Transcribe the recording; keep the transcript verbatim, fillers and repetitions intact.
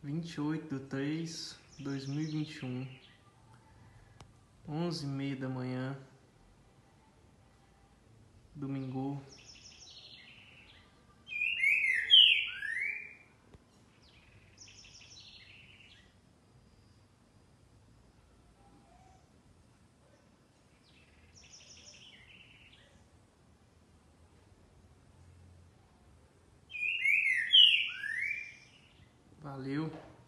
vinte e oito de três de dois mil e vinte e um, onze e meia da manhã, domingo. Valeu.